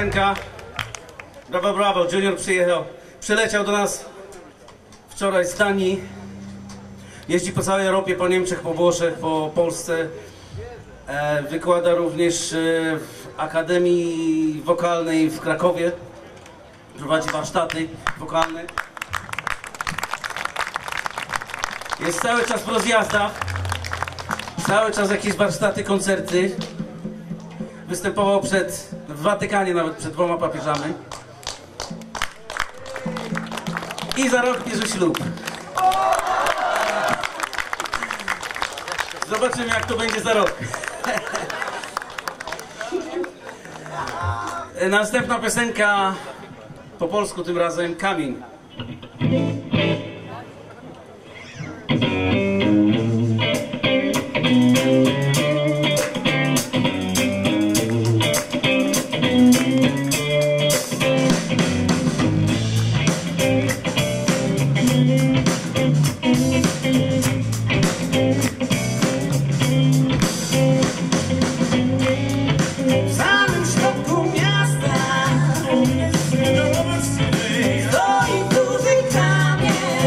piosenka. Brawo, brawo, Junior przyleciał do nas wczoraj z Danii. Jeździ po całej Europie, po Niemczech, po Włoszech, po Polsce. Wykłada również w Akademii Wokalnej w Krakowie. Prowadzi warsztaty wokalne. Jest cały czas w rozjazdach. Cały czas jakieś warsztaty, koncerty. Występował w Watykanie nawet przed 2 papieżami. I za rok bierze ślub. Zobaczymy, jak to będzie za rok. Następna piosenka po polsku tym razem Kamień. Stoi duży kamień.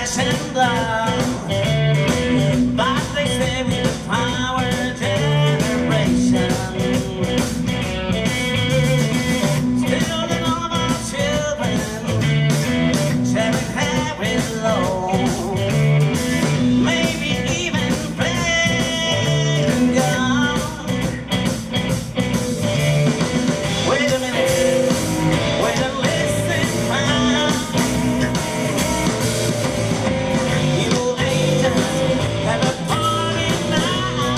flesh and blood. But they say we're the power generation. Still the love of children, sharing heavy load. Maybe even playing God. Wait a minute, wait and listen, man. You angels have a party now.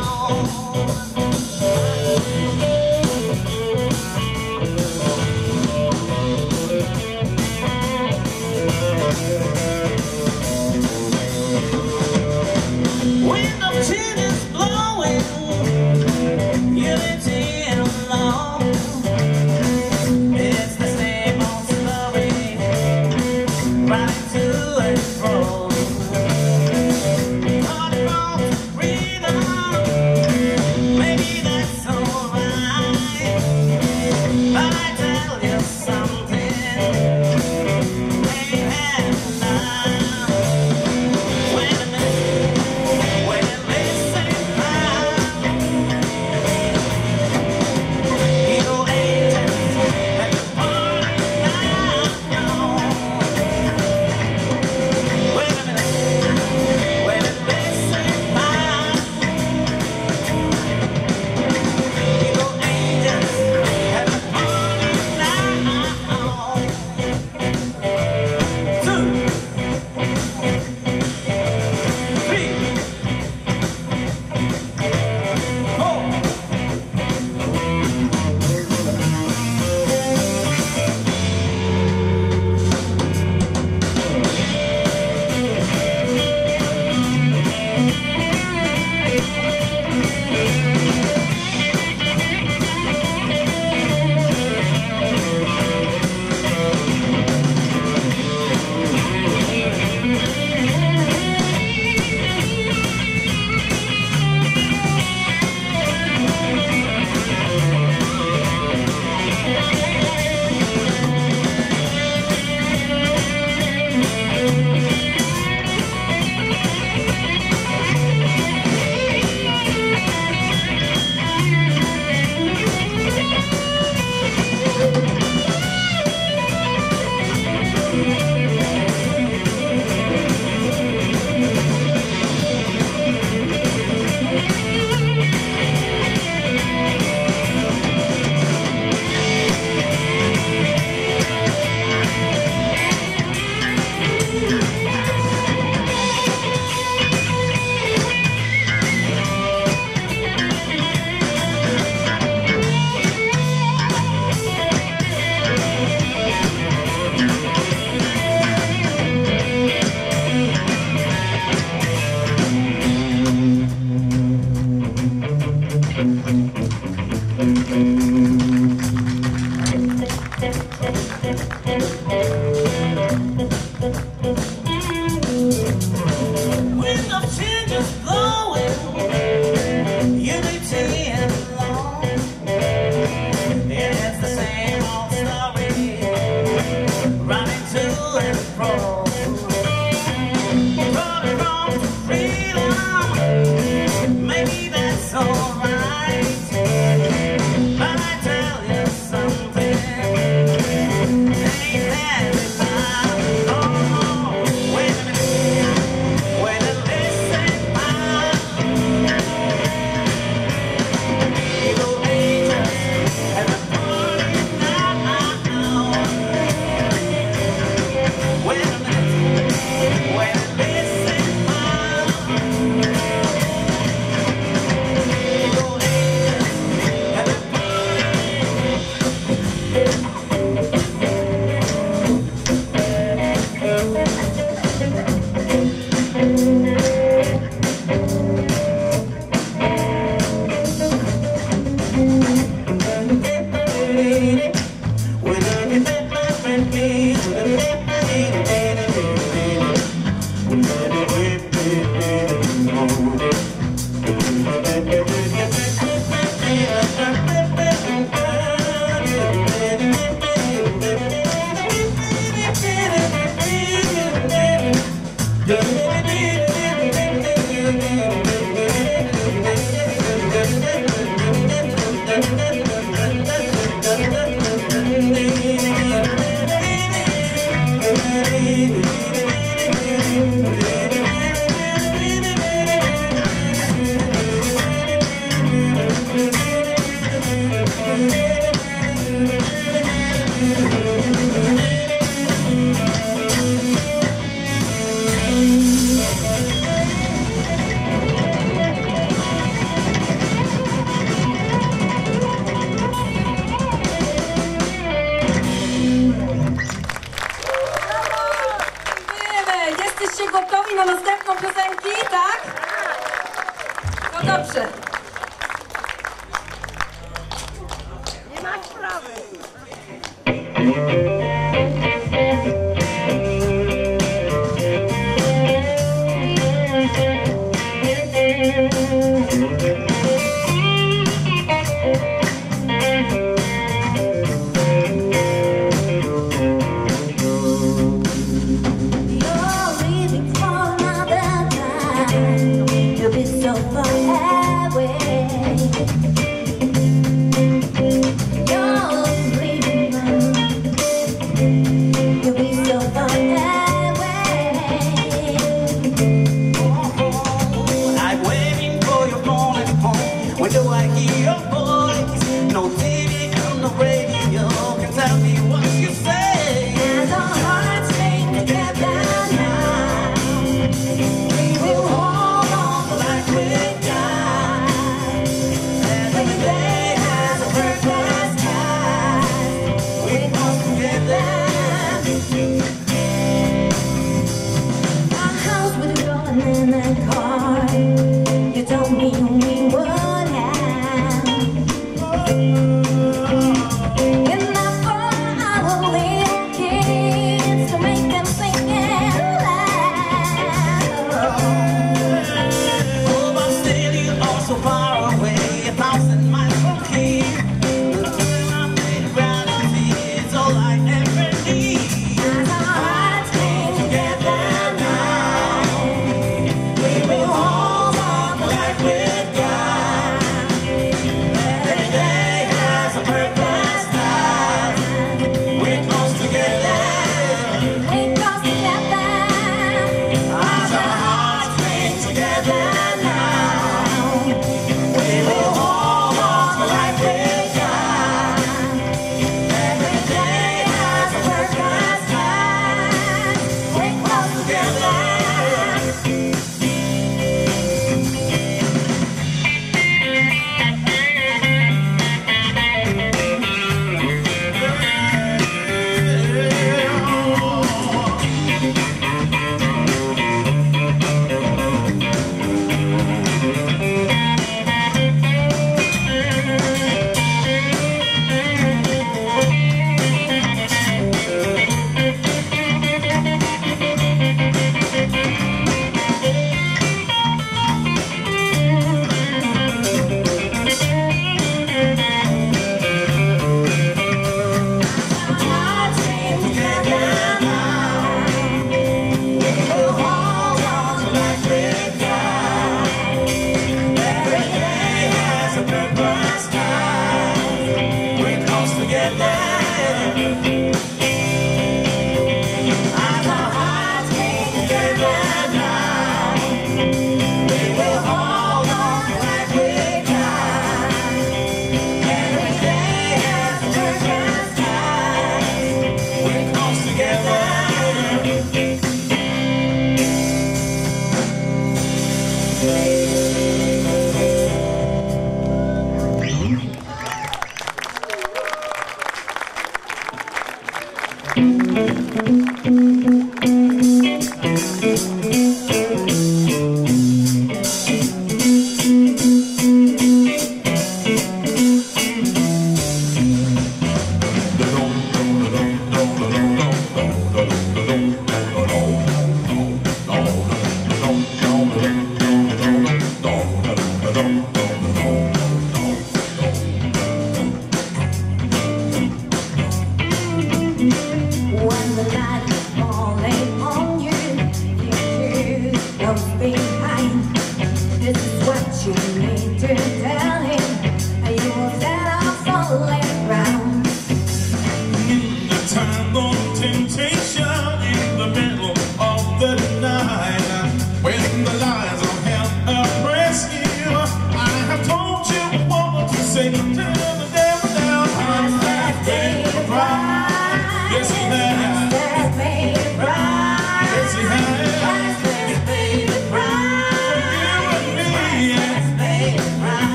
Wind of change is blowing, unity and love. It's the same old story, running to and fro. Hard road to freedom, maybe that's alright. But I tell you something, ain't had enough. Wait a minute, wait and listen now. You angels at the party now. Wait a Jesteście gotowi na następną piosenki, tak? No dobrze. Nie masz sprawy.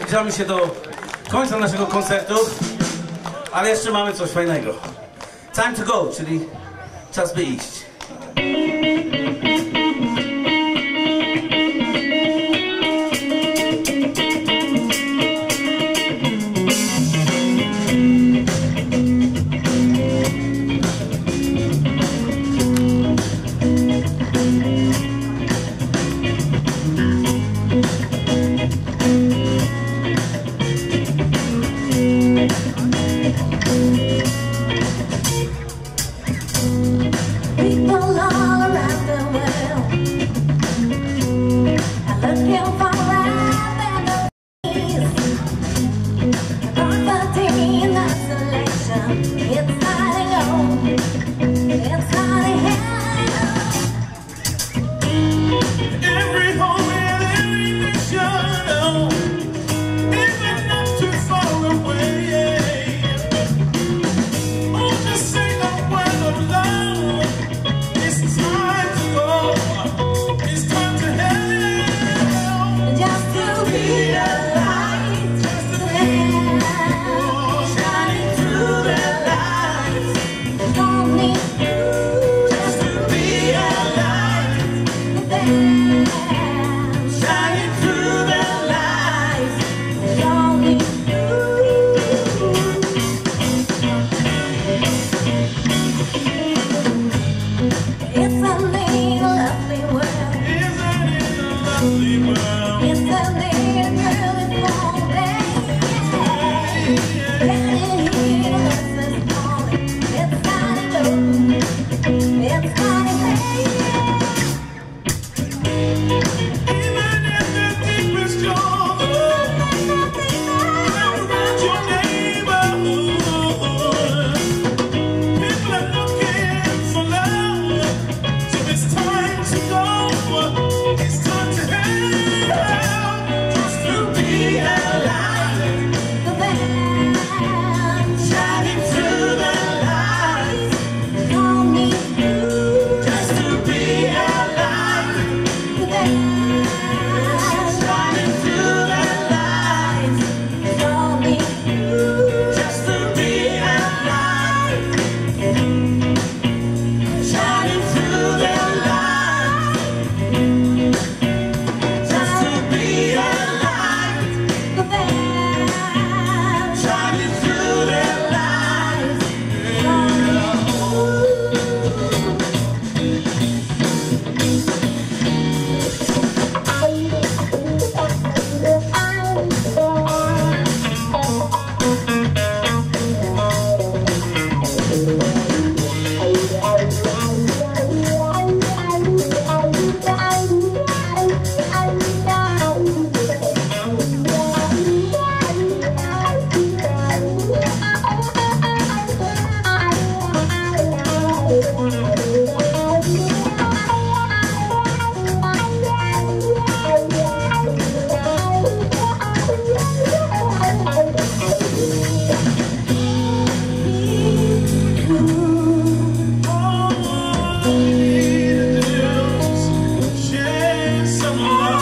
zbliżamy się do końca naszego koncertu, ale jeszcze mamy coś fajnego. Time to go, czyli czas by iść. People all around the world are looking for remedies. Poverty and isolation, it's not a go, it's not a hell. Every home and every nation, even not too far away. Oh, just say the word of love. It's time to go. It's time to help. Just to be alive, just to live, shining through the lights. Don't need you, just to be alive. Shining through the lights. Don't need you. It's a lovely world. Isn't it a lovely world? It's a beautiful day. Let it hear us calling. It's time to go. It's time to play. Even in the deepest struggle, around your neighborhood, people are looking for love. So it's time to go. It's time to help. Just to be alive. The band shining through the lights. Don't need you just to be alive. The band shining through the lights. Don't need you just to be alive. Shining through the lights. Just to be alive. The band shining through the lights. Share some love.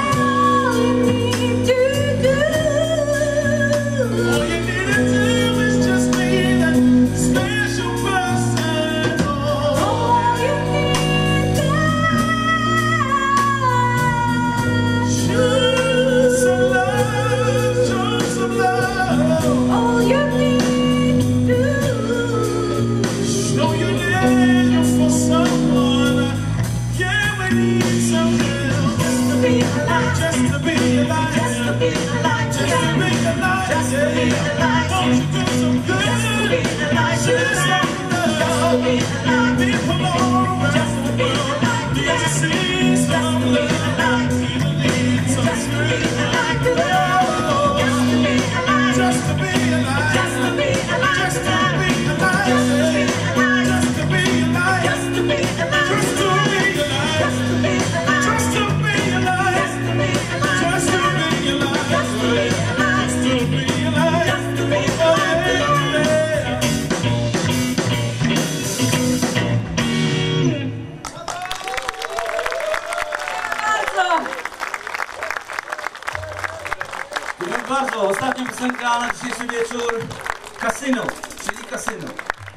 All you need to do is just be that special person. Show some love, show some love. Show your love for someone. Yeah, we need some help. Just to be alive, just to be alive, just to be alive, just to be alive, just to be alive. Won't you do some good? Just to be alive, share some love. Just to be alive, people all around the world need to see some love. People need some good. Just to be alive, just to be alive, just to be alive, just to be alive, just to be alive, just to be alive, just to be alive, just to be alive, just to be alive, just to be alive, just to be alive, just to be alive, just to be alive, just to be alive. piosenka na dzisiejszy wieczór. Kasyno, czyli kasyno.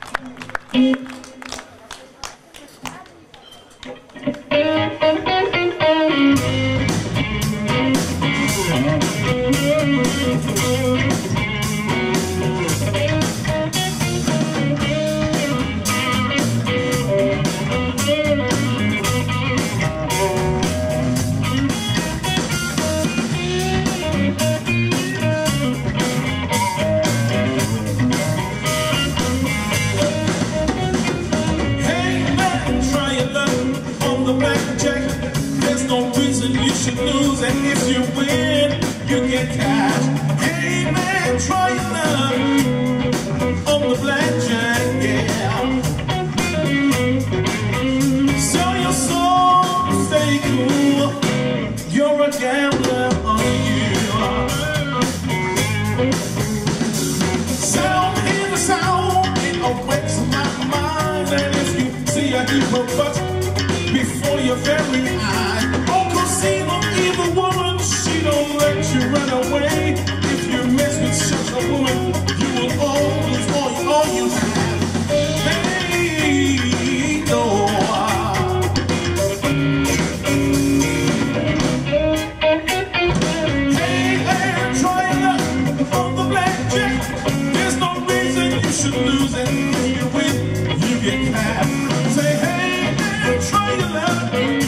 Lose, and if you win, you get cash. Hey man, try your luck on the blackjack, yeah. Sell your soul, stay cool. You're a gambler, are you? Sound in the sound, it awakes my mind. And if you see a heap of butts before your very eyes, see the evil woman, she don't let you run away. If you mess with such a woman, you will always all you have. Hey, no. Hey, man, try luck on the blackjack. There's no reason you should lose, and if you win, you get cash. Say, hey, man, try your luck.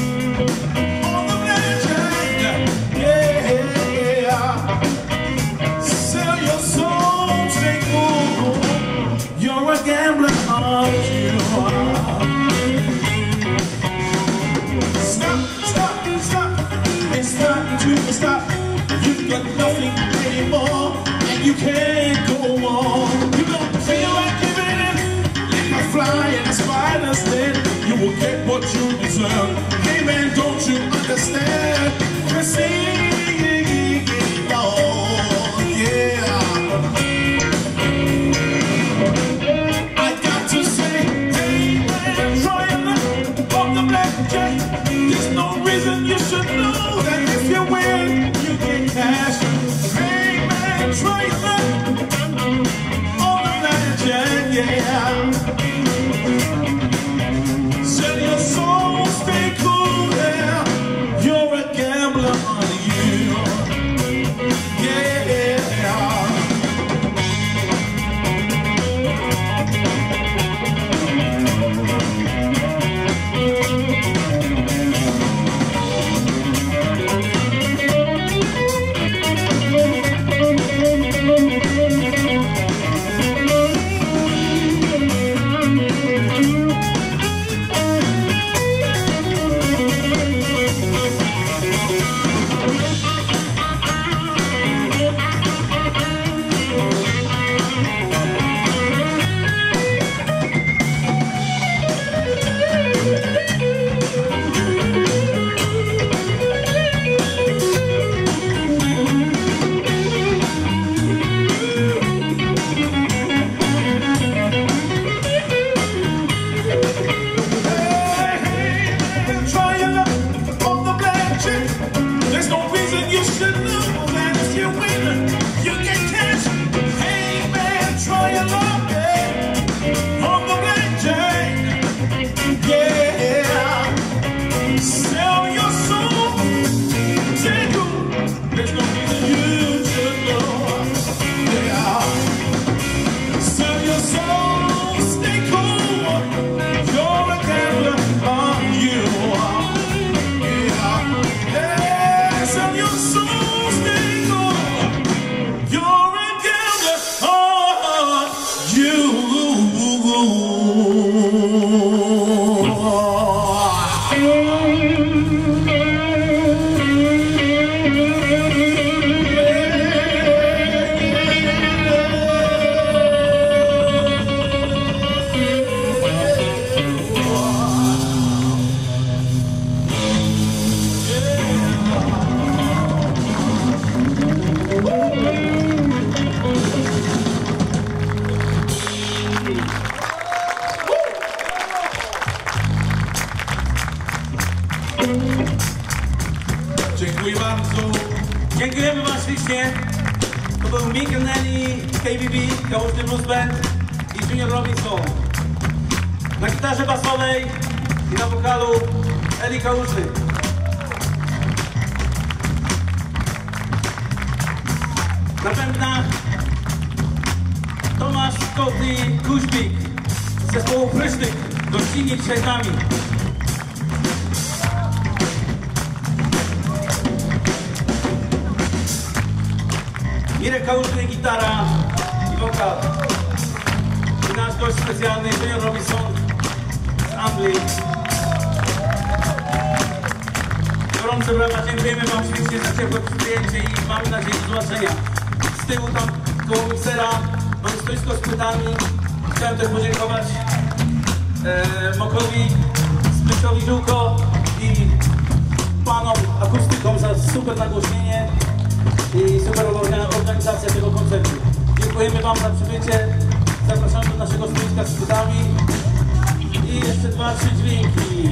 Gambler, are you? Stop. It's time to stop. You've got nothing anymore, and you can't go on. You don't feel like giving in. If I fly in a spider's net, you will get what you deserve. Hey man, don't you understand? Oh, yeah. There's no reason you should know that if you win, you get cash. Hey man, try your luck on the blackjack, yeah. Sell your soul, stay cool, yeah. You're a gambler, are you? Yeah. Dziękujemy wam ślicznie. To był Mick and Nelly, KBB, Kałużny Blues Band i Junior Robinson. Na gitarze basowej i na wokalu Eli Kałużny. Na bębnach Tomasz Kotli Kuźbik z zespołu Prysztyk, gościnnie dzisiaj z nami. Mirek Kałużny, gitara i wokal. I nasz gość specjalny, Junior Robinson z Anglii. Gorące brawa, dziękujemy Wam ślicznie za ciepłe przyjęcie i mamy nadzieję do zobaczenia. Z tyłu tam koło miksera mamy stoisko z płytami. Chciałem też podziękować Mokowi, Zbysiowi Żółko i panom akustykom za super nagłośnienie i super organizacja tego koncertu. Dziękujemy Wam za przybycie. Zapraszamy do naszego stoiska z płytami i jeszcze 2-3 dźwięki.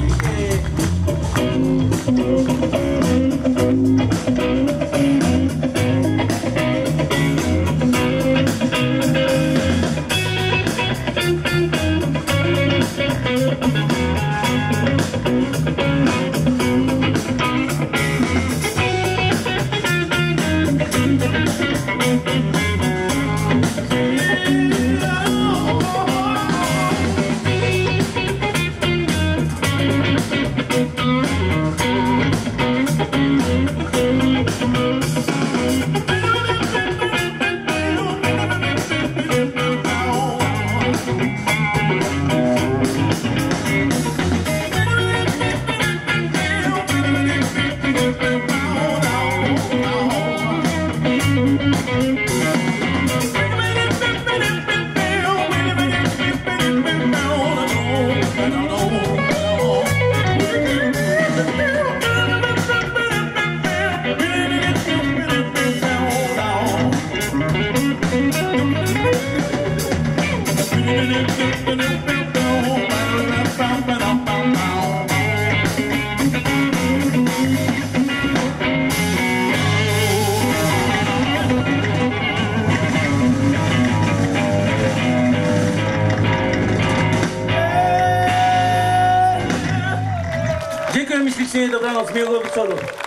Dziękuję ślicznie, dobranoc, miłego wieczoru.